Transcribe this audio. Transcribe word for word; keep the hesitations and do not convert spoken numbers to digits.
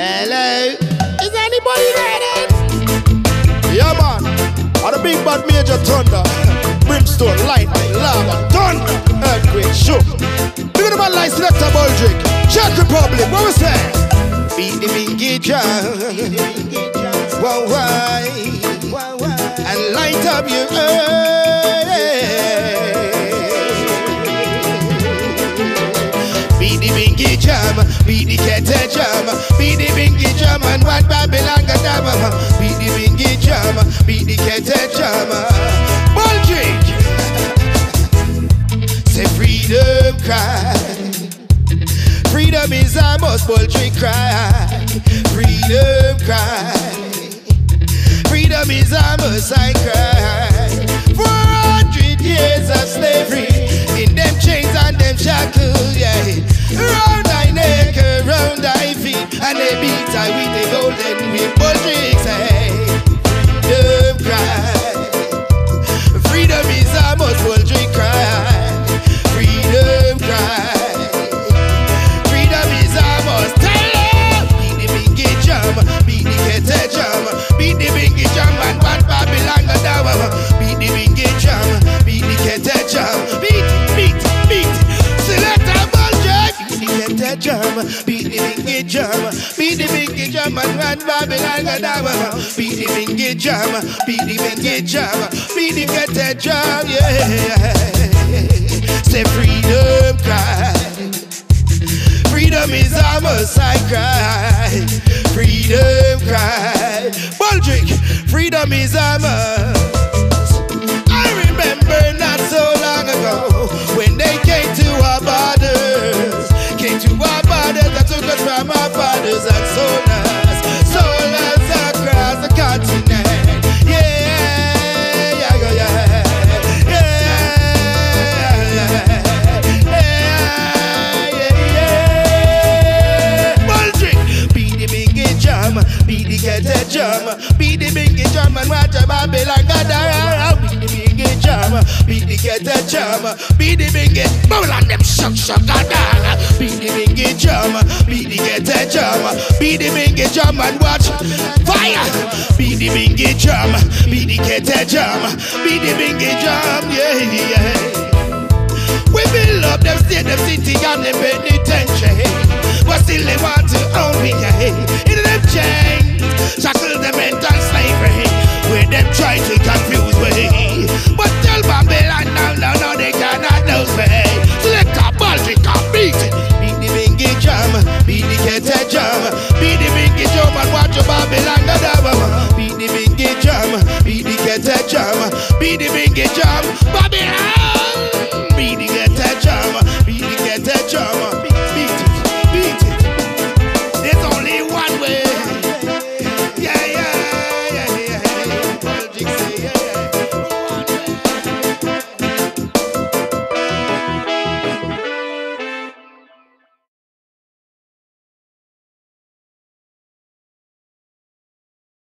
Hello, is anybody ready? Yeah, man. On the big bad Majah Tunder, brimstone, lightning, lava, thunder, earthquake, shook. Look at the man like Selector Boldrik, Czech Republic. What was that? Beat the bingy drum, wow, why? And light up your earth. Beat the bingy drum, beat the kettle drum, beat the bingy drum and what Babylon got down. Beat the bingy drum, beat the kettle drum. Boldrik, say freedom cry. Freedom is a must, Boldrik cry. Freedom cry. Freedom is a must, I cry. Four hundred years of slavery in them chains and them shackles, yeah. Round thy neck, around thy feet, and they beat I with the golden whip. Boldrik say, freedom cry. Freedom is a must, Boldrik cry. Freedom cry. Freedom is a must. Tell them, beat the bingy drum, beat the kettle drum, beat the bingy drum and one Babylon go down. Beat the bingy drum, beat the kettle drum, beat, beat, beat. Selector Boldrik, beat the kettle drum, beat the bingy drum, beat the bingy drum and one Babylon go down. Beat the bingy drum, beat the bingy drum, beat the kettle drum, yeah. Say freedom cry. Freedom is a must, I cry. Freedom cry. Boldrik, freedom is a must. I remember not so long ago when they came to our borders. Came to our borders that took us from our fathers and sold us. Sold us across the continent. Yeah, yeah, yeah, yeah. Beat the kettle drum, beat the bingy drum and watch a Babylon go down. Beat the bingy drum, beat the kettle drum, beat the bingy Babylon them shock shock go down. Beat the bingy drum, beat the kettle drum, beat the bingy drum and watch fire. Beat the bingy drum, beat the kettle drum, beat the bingy drum, yeah, yeah. We build up them state, them city and them penitentiary, but still they want to